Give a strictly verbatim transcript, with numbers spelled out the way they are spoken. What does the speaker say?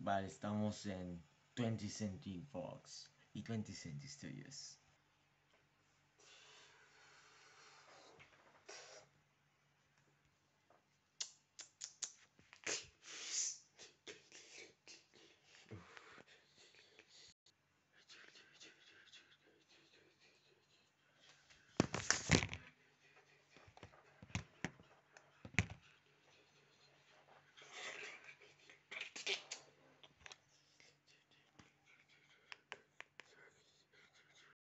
Vale, estamos en veinte Century Fox y veinte Century Studios.